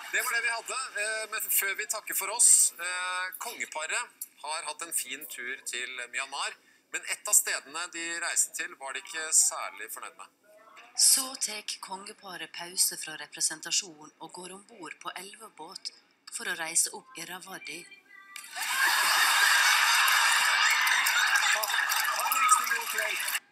Det var det vi hadde, men før vi takker for oss, kongeparet har hatt en fin tur til Myanmar, men et av stedene de reiste til var de ikke særlig fornøyd med. Så tek kongeparet pause fra representasjon og går ombord på elvebåt for å reise opp i Ravadi. Ha en riktig god kveld!